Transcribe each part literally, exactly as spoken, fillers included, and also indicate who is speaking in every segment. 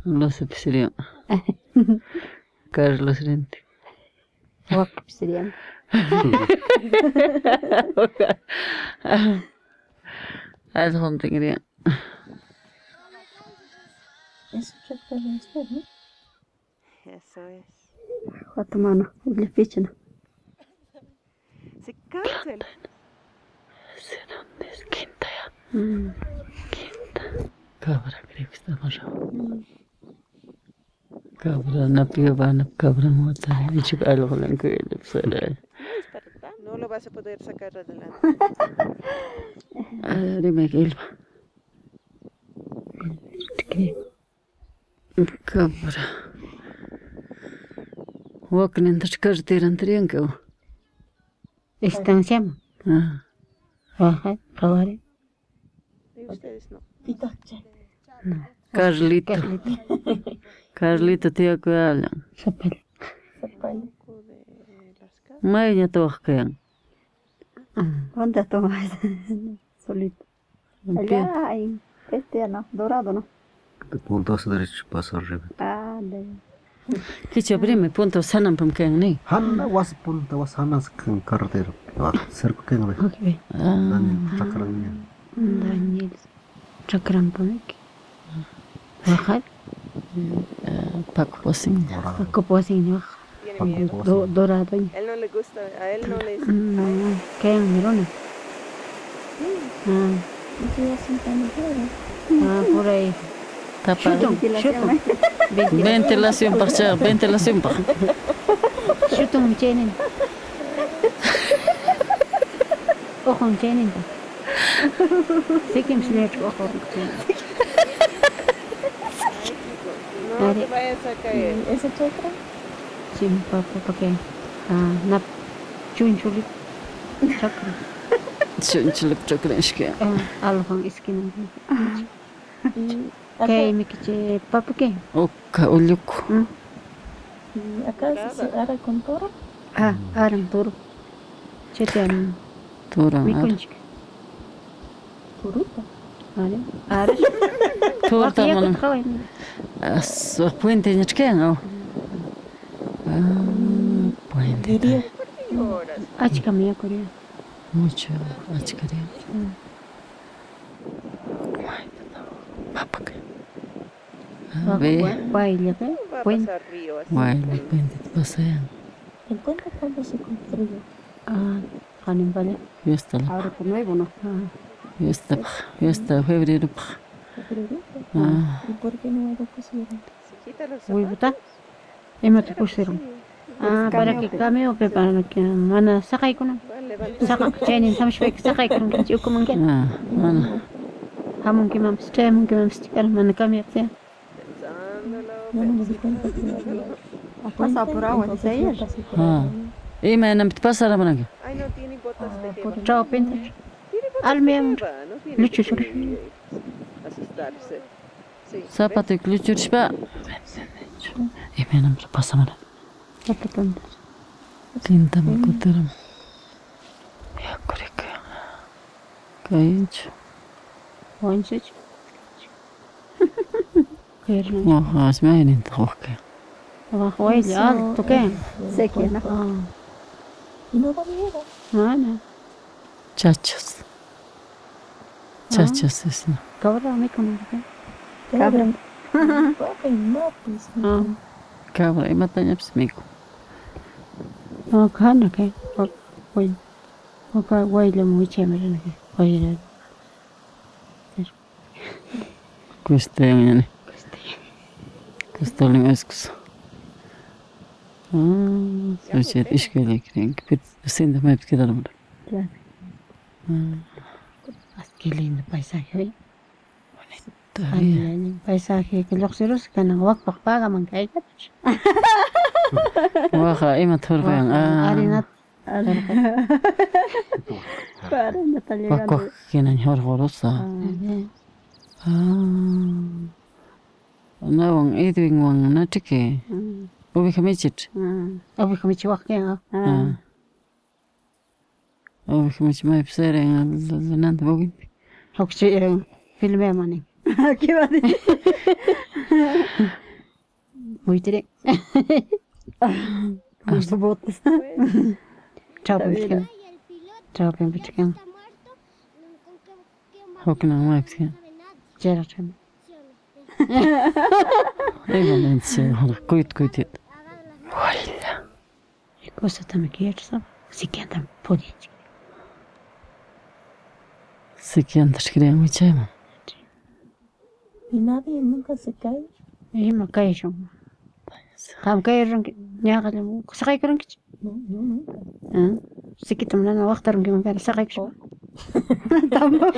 Speaker 1: Los pisiria. Carlos Rente.
Speaker 2: Wak pisiria.
Speaker 1: Haz junto quería.
Speaker 2: Eso es ¿no?
Speaker 3: Eso es.
Speaker 2: Guatemala, le fichan.
Speaker 3: Se cancel.
Speaker 1: ¿Dónde es quinta ya?
Speaker 2: Mm.
Speaker 1: Quinta. Cabra creo que está más rápido. Cabra na piba na cabra mota. Y chica algo le que le sale.
Speaker 3: No lo vas a poder sacar adelante.
Speaker 1: Ah, dime que él. Cabra. Walking in the carretera anterior.
Speaker 2: Están llama.
Speaker 1: Ah.
Speaker 2: Ajá, cabare.
Speaker 3: Y ustedes no.
Speaker 2: No.
Speaker 1: Carlito.
Speaker 2: Carlito.
Speaker 1: Carlito tío que hablan.
Speaker 2: Zapal.
Speaker 1: Maya tocan.
Speaker 2: ¿Dónde tomas? Solito. Allá hay este no, dorado, ¿no?
Speaker 4: Punto hacia derecho pasa arriba.
Speaker 2: Ah, de.
Speaker 1: ¿Qué chabrime punto sanan pam que ni?
Speaker 4: Hanna was punta was hanas kan carretero. Cerco que no ve.
Speaker 2: Ok.
Speaker 4: Daniel Chakran.
Speaker 2: Daniel Chakran Pamek. Bajar.
Speaker 1: Paco Posin.
Speaker 2: Paco Posin, baja.
Speaker 3: Tiene miedo.
Speaker 2: Do, dorado.
Speaker 3: Él no le gusta, a él no le
Speaker 2: No, ¿qué es Mirona? Ah, ah, por ahí.
Speaker 1: Tapa.
Speaker 2: Shutong, shutong.
Speaker 1: Ventilación parcial, ventilación pa.
Speaker 2: Shutong chenen. Ojo chenen. Sikim snatch ojo.
Speaker 3: No te vayas a caer.
Speaker 2: ¿Esa chakra? Sí, papá, ¿para qué? Ah, nap. Chunchuli. Chakra.
Speaker 1: Chunchulip chakrenshke.
Speaker 2: Ah, algo esquina. ¿Qué me quiche papá qué?
Speaker 1: Oka ulyuk.
Speaker 2: Acá se ara con toro. Ah, aran toro. Chetean.
Speaker 1: Tura.
Speaker 2: Mi conchique. Turuta. Vale. Ara.
Speaker 1: Tura
Speaker 2: Aquí ya
Speaker 1: también.
Speaker 2: te joven.
Speaker 1: Su puente ni chque no. Ah, puente.
Speaker 2: Ah, chica mía corea.
Speaker 1: Mucho, achcaría. Papá que. Ah, ve.
Speaker 2: Baile, ¿qué?
Speaker 3: Va a
Speaker 2: Puente.
Speaker 3: pasar río así.
Speaker 1: Baile, puente, te pasean.
Speaker 2: ¿El puente cuándo se construyó? Ah, Janin, vale.
Speaker 1: Yo está la.
Speaker 2: Ahora por nuevo, ¿no? Ah.
Speaker 1: Yo está, yo está febrero. Ah,
Speaker 2: ¿Y por qué no lo pusieron?
Speaker 3: Se quita los
Speaker 2: Uy,
Speaker 3: zapatos.
Speaker 2: ¿verdad? Y me te pusieron. Ah, para que cambie, para que mana sakay ko na.
Speaker 3: Va, levanta.
Speaker 2: Saka chenin sam shwek sakay ko na chiu ko mangken.
Speaker 1: ah, bueno.
Speaker 2: Hamon ki mam stem, ki mam stikal man kami te.
Speaker 3: Pensándolo.
Speaker 2: Ha pasado por agua, dice ayer.
Speaker 1: Ah. Y me no te pasa la mano.
Speaker 3: Ay, no tiene botas de jeva.
Speaker 2: Chao, pinta.
Speaker 3: Tiene botas
Speaker 2: Al
Speaker 3: de
Speaker 2: menos.
Speaker 3: jeva, no tiene
Speaker 2: Lucho,
Speaker 3: que eh, asustarse. Sí.
Speaker 1: Zapato y cluchur spa. Y me no te pasa mano.
Speaker 2: Tapatan.
Speaker 1: Tinta me coteram. Ya coreka. Kayınç.
Speaker 2: Wanchich. Khair na.
Speaker 1: Oh, asmayn انت خوك.
Speaker 2: Wa khwai al to ke.
Speaker 5: Sequía, ¿no?
Speaker 2: Ah.
Speaker 5: Y no da miedo.
Speaker 2: Mana.
Speaker 1: Chachas. Chachas es no.
Speaker 2: Cabra me con ke.
Speaker 5: Cabra.
Speaker 3: Papi, no, pues.
Speaker 2: Ah.
Speaker 1: Cabra y mataña psmico.
Speaker 2: Ah, kana ke. Wai. Oka wai le mu chemere ne. Wai.
Speaker 1: Cueste yani. Cueste lengeskus. Ah, soçet işgele renk. Bir sen de mep giderim.
Speaker 2: Claro.
Speaker 1: Ah,
Speaker 2: Qué lindo paisaje, ¿eh?
Speaker 1: todavía.
Speaker 2: Ay, paisaje que los ceros que no va a pagar man que hay.
Speaker 1: Waxa ima turgan. Ah.
Speaker 2: Arena.
Speaker 5: Para, ya está
Speaker 1: Wako
Speaker 5: llegando.
Speaker 1: kinan hor horosa. Ah. Na wang edwing wang na tike. Obi kamichit.
Speaker 2: Ah, abi kami chihuahua que ah.
Speaker 1: Ah. Obi kamichit mai psere ngan nante bogin.
Speaker 2: Hok si filme mani. ¿Qué va a decir? Muy tere. Hasta botas. Chao, Pempichcan. Chao, Pempichcan.
Speaker 1: Hokna Maxia.
Speaker 2: Jera chama.
Speaker 1: Ay, valencia. Kuit kuitit. Hola.
Speaker 2: ¿Qué cosa te me quieres, sabes? Sí que andan política.
Speaker 1: Sí que andas creando muy chama.
Speaker 5: Y nadie nunca se cae.
Speaker 2: Y me cae yo. Ham cae rank. Ya gale mu. Se cae rank.
Speaker 5: No, no, nunca.
Speaker 2: Ah. Sí que también no وقت rank me cae. Se cae yo. Tampoco.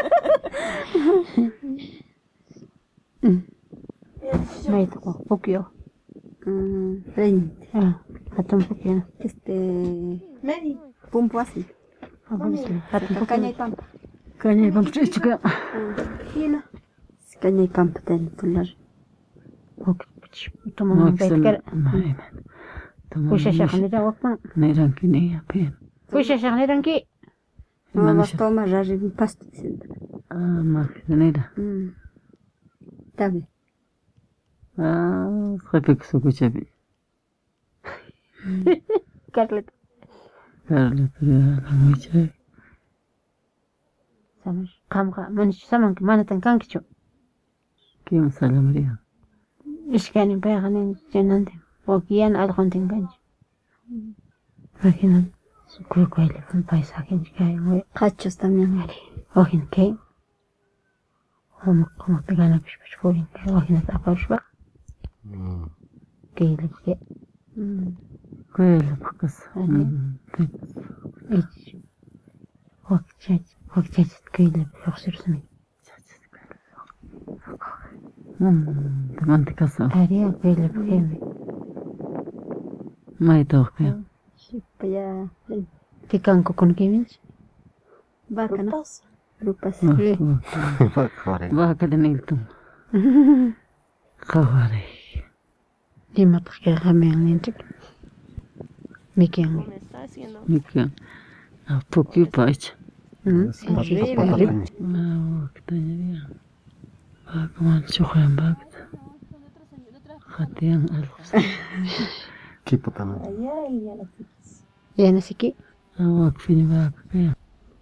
Speaker 2: ما يتقوى بوكيو
Speaker 5: veinte.
Speaker 2: اه حتى بوكيو
Speaker 5: Este. Mary. Pumpo así.
Speaker 2: حتى
Speaker 5: Caña y pampa.
Speaker 2: كان يبغى تشيك
Speaker 5: Hila. Caña y pampa ten pular.
Speaker 2: بوك تمام بيت كر
Speaker 1: ما
Speaker 2: وش شغلني ده وقت
Speaker 1: نيران كنيا بين.
Speaker 2: وش شغلني رانكي
Speaker 5: No vas a tomar rari un pasto.
Speaker 1: Ah, ما كده نيرا.
Speaker 5: Está bien.
Speaker 1: Ah, خفيك سوكو شبي.
Speaker 2: كارلت
Speaker 1: Carla, pero muy chévere.
Speaker 2: سامش قام قام منش سامن ما نتنكان كيشو
Speaker 1: كيف سلام ريها.
Speaker 2: إيش كان بيغني جنان وكيان أدخل تنكانش لكن كل كويل في البايس حكين كاي
Speaker 5: Cachos también.
Speaker 2: وكين كاي هم هم تقانا بش بش فورين كاي وكين تأكلش بقى كاي لبكي
Speaker 1: كويل بقص.
Speaker 2: إيش وقت جاج وقت جاج كاي لبكي يخسر سمي
Speaker 1: تمام تكسر.
Speaker 2: أريا كاي لبكي
Speaker 1: ما يتوقع.
Speaker 5: Ya.
Speaker 2: كان كوكون كيمينش
Speaker 5: Vaca, ¿no? Grupas.
Speaker 1: Vaca de Nilton. خواري.
Speaker 2: ديما تحكي غامين لينتك ميكيان
Speaker 3: Me está haciendo.
Speaker 1: ميكا. أبوكي بايش.
Speaker 5: Arriba.
Speaker 1: ما وقت نريا. باك ما نشوفهم باك. خديان ألف.
Speaker 4: Kipo también.
Speaker 5: Allá y a la chiquis.
Speaker 2: يا نسيكي
Speaker 1: واقفين باك كيا.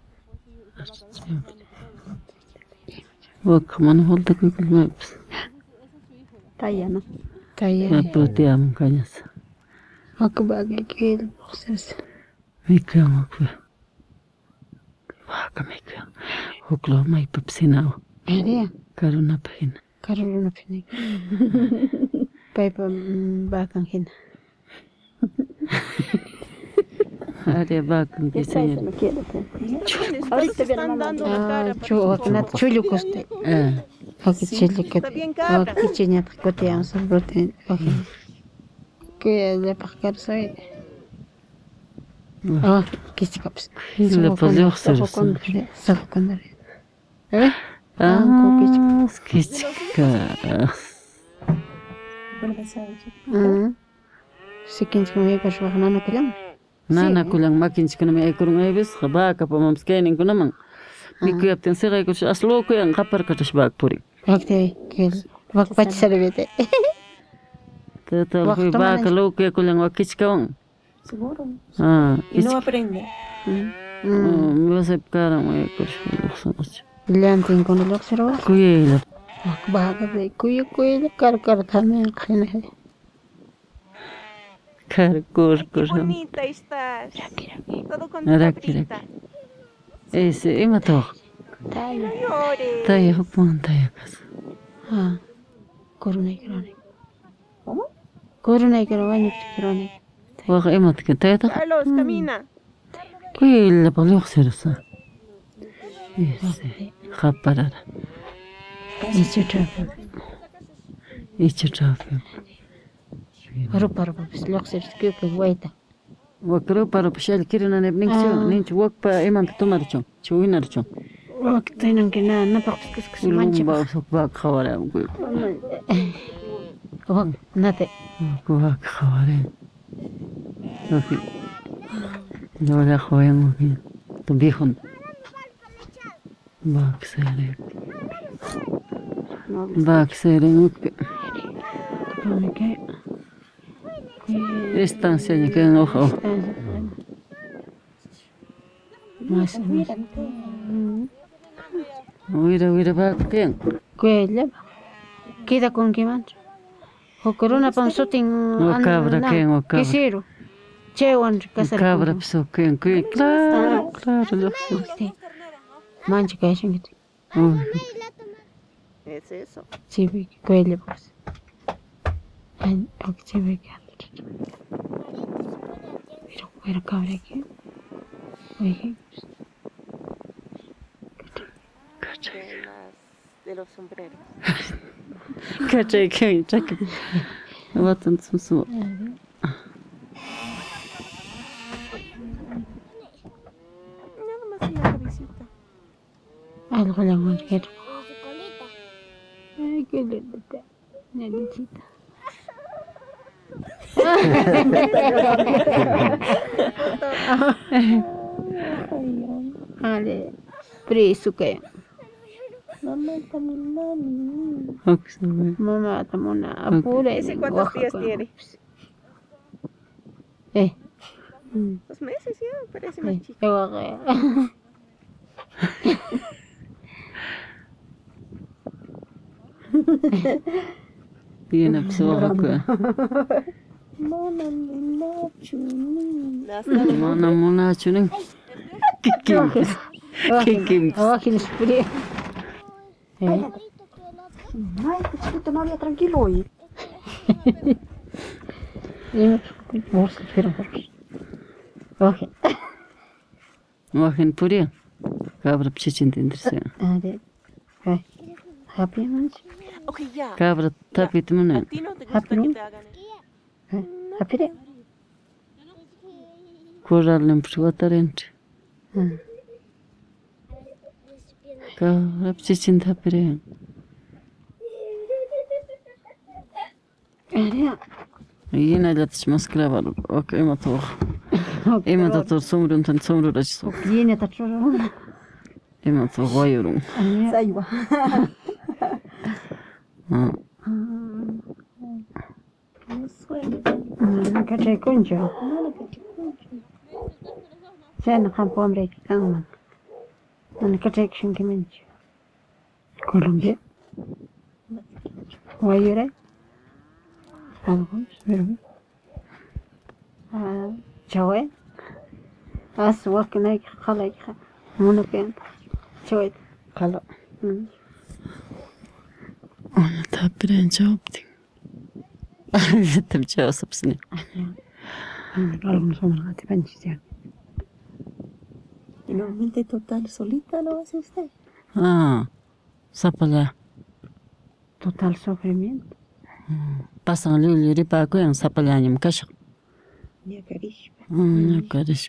Speaker 1: وك من هولتك يقول ما بس.
Speaker 5: Talla, ¿no?
Speaker 2: تايا
Speaker 1: بروتيا من كنيس.
Speaker 2: أكو باقي كيل بخسرس
Speaker 1: ميكا مكفي. واقع ميكا. هكلا ما يببسيناو.
Speaker 2: أريا
Speaker 1: كارونا بين.
Speaker 2: كارولونا فينيك بايبا باكن هنا
Speaker 1: هذا باكن كيسير.
Speaker 5: Me quiero.
Speaker 3: Ahorita están dando la cara. para
Speaker 2: شو وقنات شو لوكستي
Speaker 1: آه.
Speaker 2: أوكي تشيلي
Speaker 3: Está
Speaker 2: كت
Speaker 3: bien cabra.
Speaker 2: أوكي تشيني تكوتي عن صبرتين أوكي كي اللي بحكر سوي أه كيس كابس
Speaker 1: اللي بزيو خسر.
Speaker 2: سافو كندري إيه
Speaker 1: آه. سكيتشكا.
Speaker 2: أمم سكين كم هي كشوا خنانا كلام
Speaker 1: نانا كلن ما كنش كنا ما يكرون أي بس خباك أبو ممسكين كنا من. ميكو يبتن سيرة يكش أصله كي أنقبر كتش باك بوري.
Speaker 2: وقتي كيل وقت بتش سربيتي
Speaker 1: تتابعي باك لو كي كلن وكيش كون.
Speaker 5: Seguro.
Speaker 1: آه.
Speaker 3: Y no aprende.
Speaker 1: بس بكارا ما يكش خلاص.
Speaker 2: اللي أنت يكون الوقت سروا
Speaker 1: كويلة.
Speaker 2: بعد ذي كوي كوي كار كار ثاني خناه
Speaker 1: كار كور
Speaker 3: Qué
Speaker 1: كور.
Speaker 3: bonita estás. Todo con tu
Speaker 1: Raki,
Speaker 3: cabrita.
Speaker 1: إيش إما توه.
Speaker 3: No llores.
Speaker 1: تاي حكمان تاي كاس.
Speaker 2: ها كورونا كورونا كورونا كورونا كورونا
Speaker 1: واقع إما تكن تاي تخ.
Speaker 3: Carlos, camina.
Speaker 1: كويلة بلي خسر سا. إيش خبر.
Speaker 2: إيش ترافع
Speaker 1: إيش ترافع.
Speaker 2: روبا روبا بس الوقت سرتكيك وايتا
Speaker 1: وكرو بارو بشال كيرنا نبنيك شو نينش وقبا إما تتمرشوا شو ينرشوا.
Speaker 2: وقت هنا كنا نبغى بس كس كس ما
Speaker 1: ولون
Speaker 2: نشوف
Speaker 1: باوسك باك خوارا وقول.
Speaker 2: وقت ناتي
Speaker 1: باك خوارا. أوكي. دولا خويا ممكن. تبيخون. باك سيرك.
Speaker 5: No hables.
Speaker 1: Bak seren uppe.
Speaker 2: Onike.
Speaker 1: Estancia ni que ojo.
Speaker 2: Más, más.
Speaker 1: Uira uira bak bien.
Speaker 2: Cuella. Queda con que mancha. O corona pansotin.
Speaker 1: O cabra que o cabra.
Speaker 2: Quisieron. Che, wan casar.
Speaker 1: Cabra pso que que claro, claro. lo-
Speaker 2: Mancha que hay
Speaker 1: Uy,
Speaker 3: Es eso.
Speaker 2: Sí, ve que cuella pues. Ay, o que se ve que Pero, pero cabra que. Oye,
Speaker 3: De, las- de los sombreros.
Speaker 1: Kaçay köyü çakıp. Vatan susu.
Speaker 3: Nada más en la cabecita.
Speaker 2: algo le voy a hacer. Ay, qué linda. Nenecita. Ale, preso que. Mamá también mami.
Speaker 1: Haksın.
Speaker 2: Mamá también apura.
Speaker 3: ¿Ese cuántos días tiene?
Speaker 2: Eh,
Speaker 3: Dos meses ya, parece más
Speaker 2: eh,
Speaker 3: chico.
Speaker 2: yo agarré.
Speaker 1: Yine pso hakı. Mana mona çünün. Kim? Kim kim?
Speaker 2: Abajo en el Eh,
Speaker 5: Ay, qué chiquito, no había tranquilo hoy.
Speaker 2: y vos espera por Abajo.
Speaker 1: Vakın puri. Kabra pçiçin dindirse.
Speaker 2: Hadi. Eh, happy manch.
Speaker 3: Ok, ya.
Speaker 1: Kabra tapit
Speaker 3: ¿A
Speaker 1: mune.
Speaker 3: ti no te gusta
Speaker 2: Happy, ¿no?
Speaker 3: que te hagan eso?
Speaker 2: Eh, happy de.
Speaker 1: Koralın pşuvatarınç. Kabra pçiçin tapire.
Speaker 2: Hadi.
Speaker 1: Yine de tışmaskıla var. Ok ema toh. Ema da tor somrun tan somrun açso.
Speaker 2: Yine taçıyor.
Speaker 1: Ema toh vayurun.
Speaker 5: Saywa.
Speaker 1: Ha.
Speaker 2: Kaçay kunca. Sen kampo Amerika kanman. Ana kaçay kişin kiminci. Kolombiya. Vayure. Algos, verbo. Ah, Chawet. As waknay khalay kha. Monopen. Chawet.
Speaker 1: Kala. Ona tapiren çoptin. Zettim çağısıpsın.
Speaker 2: Algos son hati pençiyan.
Speaker 5: Y normalmente total solita lo hace usted.
Speaker 1: Ha. Sapala.
Speaker 2: Total sufrimiento.
Speaker 1: Pasan lülleri pakoyan sapalanyım kaşık.
Speaker 5: Ni acaricia.
Speaker 1: Ne karış.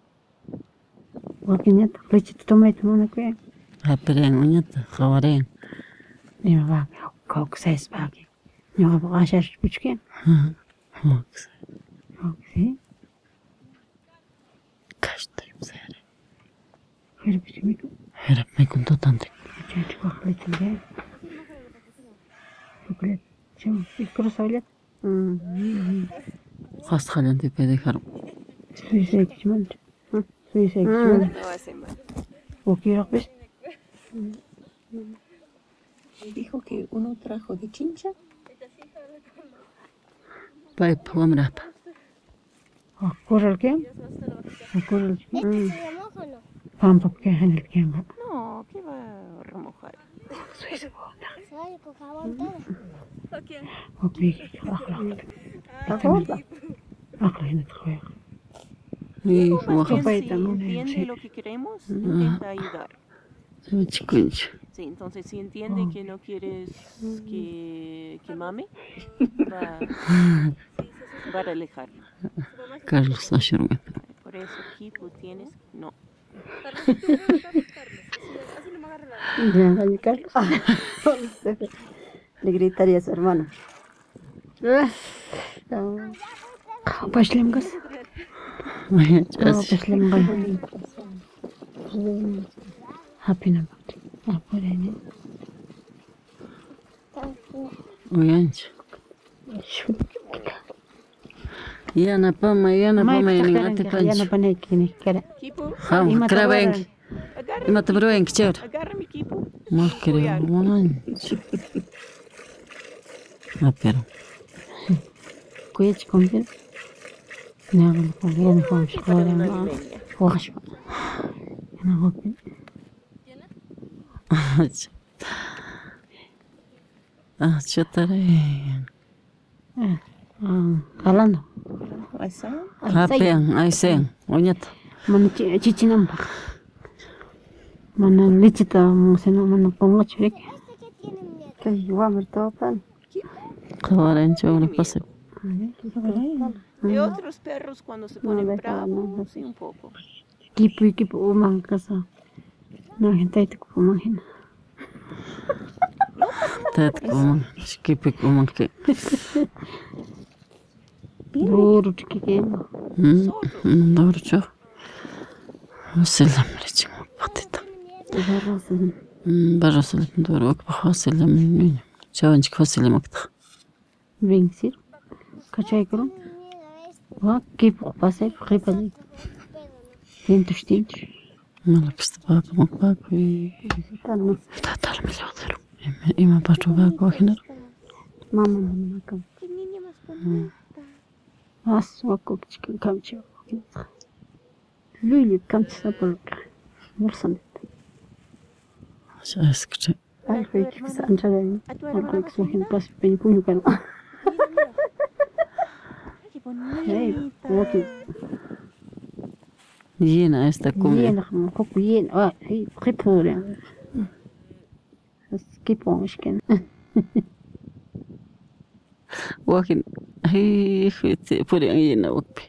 Speaker 2: Wakinya taklichit tomate monopen.
Speaker 1: Hapiren unyat khawaren.
Speaker 2: Nima bak. Kok ses bak. Nima bak aşaş buçken.
Speaker 1: Maks.
Speaker 2: Okey.
Speaker 1: Kaçtayım seyre.
Speaker 2: Her bir şey.
Speaker 1: Herap me kunto tantek.
Speaker 2: Çocuk aklıcın gel. Şöyle. Çam. İlk kuru söyle.
Speaker 1: Hast halen tepede karım.
Speaker 2: Suyu seçmen. Suyu seçmen.
Speaker 3: No hace mal.
Speaker 2: Okuyor biz.
Speaker 5: Dijo que uno trajo de chincha.
Speaker 1: Bayıp lamrap.
Speaker 2: Okururken. Okururken. Pampap ke hanel ken.
Speaker 3: No, ¿qué va a remojar?
Speaker 2: Okuyor. Akla. Akla yine tıkıyor.
Speaker 1: İyi
Speaker 3: Más
Speaker 1: vakit.
Speaker 3: bien,
Speaker 2: Papá,
Speaker 3: si
Speaker 2: también,
Speaker 3: entiende
Speaker 2: sí.
Speaker 3: lo que queremos, intenta ayudar.
Speaker 1: Sonra çıkınca.
Speaker 3: Sí, entonces si entiende que no quieres que, que mame, va, va a alejar.
Speaker 1: Carlos saçırım.
Speaker 3: Por eso aquí tú tienes, no.
Speaker 2: Ya, Carlos.
Speaker 5: Le gritaría a su hermano.
Speaker 2: Başlayalım kız. Başlayalım kız. Hapine bak. Aferin.
Speaker 1: Uyanch. Yana pama, yana pama, yana ngati
Speaker 2: Ya
Speaker 1: kanch.
Speaker 2: no pone kini kera.
Speaker 3: Kipu,
Speaker 1: Ham,
Speaker 2: Ima
Speaker 1: krabenk.
Speaker 3: agarra,
Speaker 1: Ima tabroenk chévere.
Speaker 3: agarra mi kipu.
Speaker 1: Mal creo, uyanch. Ah, pero.
Speaker 2: Kuya chikombil. Nagel ko yan ko
Speaker 3: Para
Speaker 2: shkora
Speaker 3: una
Speaker 2: ma.
Speaker 3: limeña.
Speaker 2: Wash. Yana hopi.
Speaker 1: Ah, chotare.
Speaker 2: Ah, kalando.
Speaker 3: Asa?
Speaker 1: Kapeng, ay seng, unyat.
Speaker 2: Mana ciccinam pa. Mana licita mo sino mana pongo churek.
Speaker 5: Kay wamar topan.
Speaker 1: Kawaren chogre pase.
Speaker 3: De otros perros cuando se ponen bravos, sí, un poco.
Speaker 2: Kipu kipu umang kasa. No gente te kupu mangin.
Speaker 1: Tet kumang, skipik kumang ke.
Speaker 2: Duro tiki
Speaker 1: Hmm, hmm, doğru çok. Selam ricim patita.
Speaker 2: Barrosin.
Speaker 1: Hmm, barasıl doğru bak bak selam ne. Çavanç fasilem akta.
Speaker 2: Vingsir. Kacay kurum. Wa kipu pasay kripali. Tintuş tintuş.
Speaker 1: Malak işte bak bak bak.
Speaker 5: Tanno.
Speaker 1: Tatal milyoner. Ima pato bak bakınır.
Speaker 5: Mama mama kam.
Speaker 2: As wakuk chikin kamchi. Lülü kamchi sapaluk. Vursan.
Speaker 1: Şaskıcı.
Speaker 5: Ay koy kifis anjalen.
Speaker 2: Alkoy ksuhin pas peni punyu kan. Hey, wakuk.
Speaker 1: Yine este kumya.
Speaker 2: Yen kham koku yen. Ah, hey, kripure. As kipon ishken.
Speaker 1: Wakin. Hey, fit puri ang yina wakpi.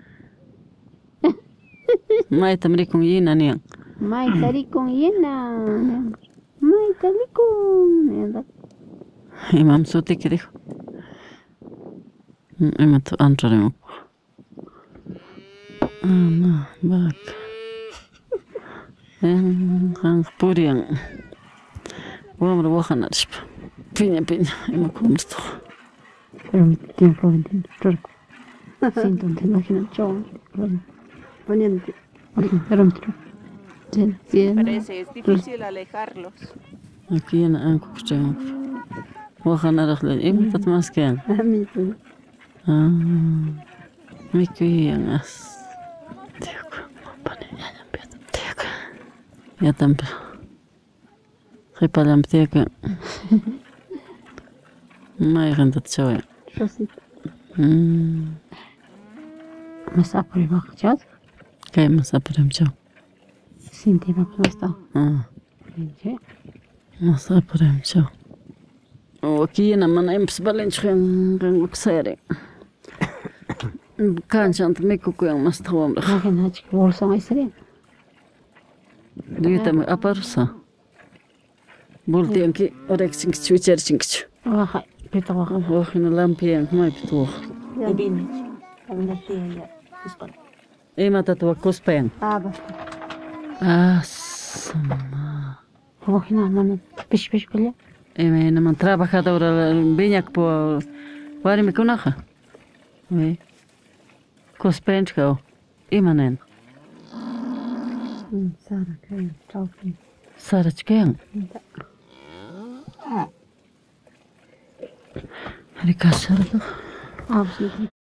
Speaker 1: May tamrikong yina niyan.
Speaker 2: Mai tarikon yena. Mai tarikon.
Speaker 1: Imam suti kiri. Ima tu antarım. Ana bak. En kan puri ang. Wamra wakan arship. Pinya pinya. Ima kumrsto.
Speaker 2: Pero mi tiempo vendiendo turco. Siento te imaginas chon.
Speaker 5: Poniente.
Speaker 2: Pero mi turco. Bien, bien.
Speaker 3: Parece, es difícil alejarlos.
Speaker 1: Aquí yana an kukuchang. Wakan araklan. Ima tat masken.
Speaker 5: Ami pun.
Speaker 1: Ah. Miku yang as. Tiak. Mapane yanyam piatam tiak. Yatam. Ripalam tiak. May gandat choy.
Speaker 5: Shosit.
Speaker 1: Hmm.
Speaker 2: Mas apre bakacağız.
Speaker 1: Kaya masapram choy.
Speaker 2: Sinti bakmazda.
Speaker 1: Ah.
Speaker 2: Bence.
Speaker 1: Masapram choy. O aquí yana mana imps balencheng uksere. Kanchant mikuku yang mas tawam.
Speaker 2: Lakin açık olsan ayserin.
Speaker 1: Diyutam aparsa. Bultian ki oreksing chucherching.
Speaker 2: Vaha, pita vaha.
Speaker 1: Wakin lampian may pituh.
Speaker 3: Ibinich. Kami na tiya. Gusto.
Speaker 1: Ima tatwa kuspeng.
Speaker 5: Aba.
Speaker 1: Asma.
Speaker 2: Vahina mana piş piş kılya.
Speaker 1: Ima naman trabajadora binyak po wari mi kunaha. We. Kuspenchko. Ima nen.
Speaker 5: Sara kay. Ciao.
Speaker 1: Sarachkeng. Hari kasar tuh.
Speaker 2: Abisi.